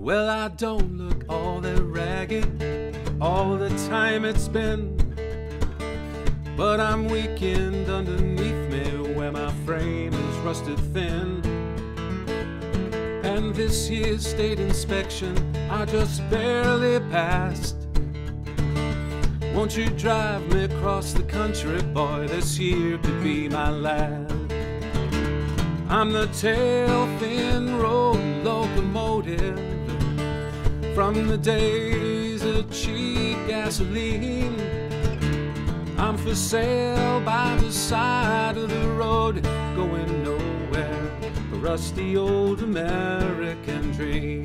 Well, I don't look all that ragged all the time it's been, but I'm weakened underneath me where my frame is rusted thin. And this year's state inspection I just barely passed. Won't you drive me across the country, boy? This year could be my last. I'm the tail-thin road locomotive from the days of cheap gasoline. I'm for sale by the side of the road, going nowhere, a rusty old American dream.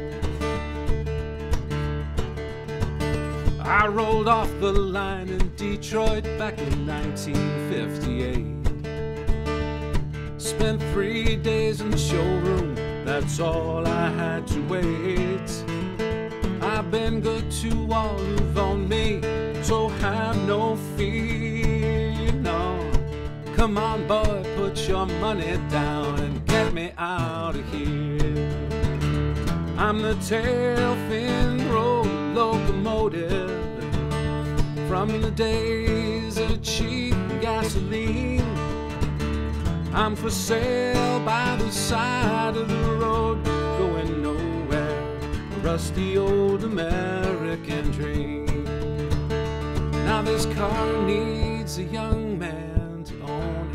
I rolled off the line in Detroit back in 1958. Spent 3 days in the showroom, that's all I had to wait. I've been good to all who've owned me, so have no fear, no. Come on, boy, put your money down and get me out of here. I'm the tail-fin road locomotive from the days of cheap gasoline. I'm for sale by the side of the road, going nowhere, a rusty old American dream. Now this car needs a young man to own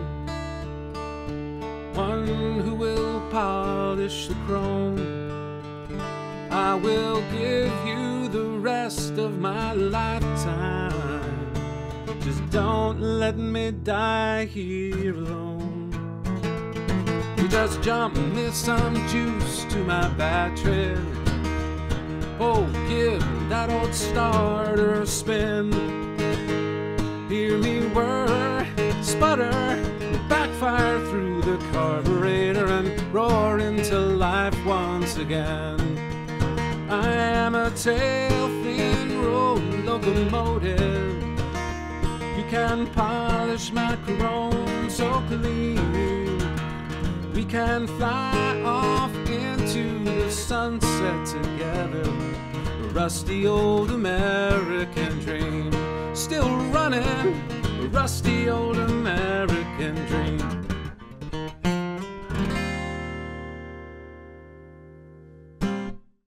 him, one who will polish the chrome. I will give you the rest of my lifetime, just don't let me die here alone. You just jump me some juice to my battery. Oh, give that old starter a spin. Hear me whir, sputter, backfire through the carburetor and roar into life once again. I am a tail-thin road locomotive. You can polish my chrome so clean. We can fly off into the sunset together, a rusty old American dream. Still running, a rusty old American dream.